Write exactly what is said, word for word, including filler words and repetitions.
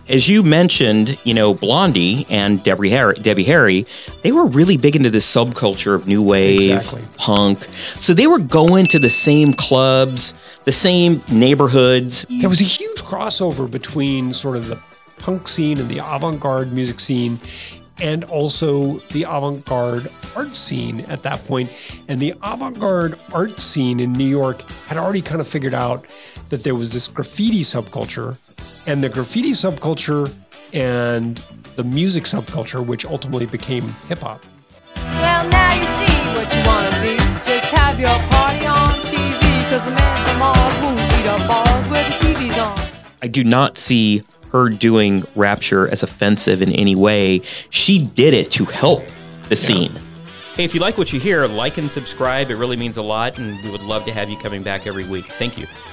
as you mentioned, you know, Blondie and Debbie Harry, Debbie Harry, they were really big into this subculture of new wave, Exactly. punk. So they were going to the same clubs, the same neighborhoods. There was a huge crossover between sort of the punk scene and the avant-garde music scene, and also the avant-garde art scene at that point. And the avant-garde art scene in New York had already kind of figured out that there was this graffiti subculture, and the graffiti subculture and the music subculture, which ultimately became hip-hop. Well, now you see what you want to be. Just have your party on T V, because the man from Mars won't beat up bars where the T V's on. I do not see her doing Rapture as offensive in any way. She did it to help the scene. Hey, if you like what you hear, like and subscribe. It really means a lot, and we would love to have you coming back every week. Thank you.